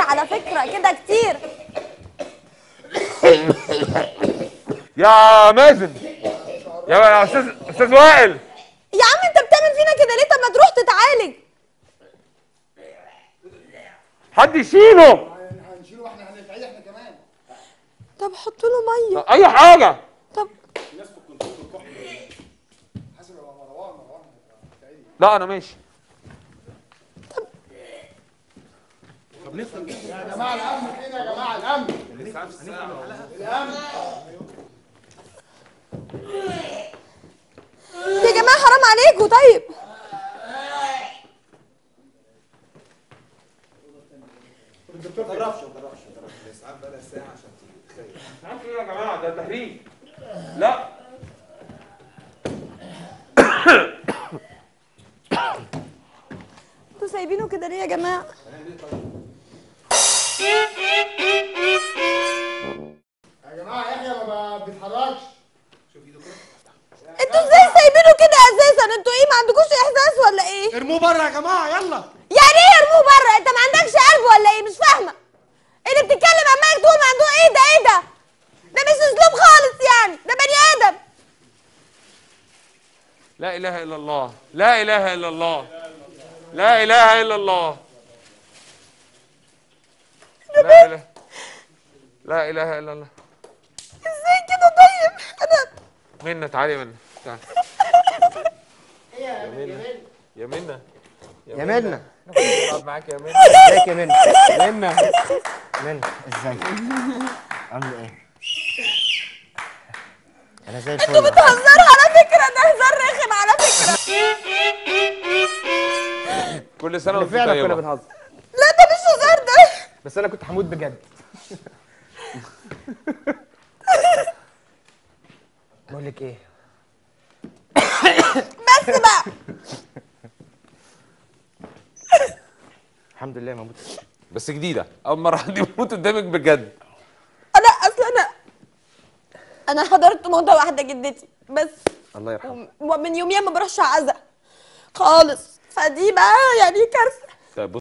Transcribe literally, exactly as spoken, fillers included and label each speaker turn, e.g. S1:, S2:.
S1: على فكره، كده كتير.
S2: يا مازن، يا استاذ استاذ وائل.
S1: يا عم انت بتعمل فينا كده ليه؟ طب ما تروح تتعالج.
S2: حد يشيله.
S3: هنشيله واحنا هنتعالج احنا كمان.
S1: طب حط له ميه.
S2: اي حاجه.
S1: طب
S3: الناس في الكنترول الكحل حسب مروان مروان
S2: لا انا ماشي.
S3: طب نفطر يا جماعه. الامن فين يا جماعه؟ الامن الامن
S1: يا جماعه حرام عليكم. طيب
S3: الدكتور ما جربش ما جربش ما جربش الاسعاف بقى لها ساعه عشان تتخيل.
S2: اسعاف ايه يا جماعه؟ ده تهريج. لا
S1: انتوا سايبينه كده ليه يا جماعه؟
S3: يا جماعه يحيى ما بيتحركش. شوف ايده كده.
S1: انتوا ازاي سايبينه كده اساسا؟ انتوا ايه ما عندكوش احساس ولا ايه؟
S3: ارموه بره يا جماعه يلا.
S1: يعني ايه ارموه بره؟ انت ما عندكش قلب ولا ايه؟ مش فاهمه. اللي بتتكلم عمال تقول ما عنده ايه ده؟ ايه ده؟ ده مش اسلوب خالص يعني، ده بني ادم.
S2: لا اله الا الله، لا اله الا الله، لا اله الا الله، لا اله لا اله الا الله.
S1: ازاي كده؟ طيب انا
S2: منى تعالي منى تعالي. يا منى يا منى
S4: يا منى
S2: اقعد معاك يا منى.
S4: ازيك يا منى؟
S2: منى
S4: منى ازيك؟ عامله ايه؟ انا زي الفل.
S1: انتوا بتهزروا على فكره، ده هزار رخم على فكره.
S2: كل سنه وانت
S4: فعلا كنا
S2: طيبه.
S4: بنهزر،
S1: لا ده مش هزار ده.
S4: بس انا كنت هموت بجد. بقول لك ايه؟
S1: بس بقى
S4: الحمد لله ما متش.
S2: بس جديده، اول مره حد يموت قدامك بجد.
S1: انا اصل انا انا حضرت موتة واحده جدتي بس،
S4: الله يرحمه.
S1: ومن يوميها ما بروحش عزا خالص، فدي بقى يعني كارثه.
S2: طيب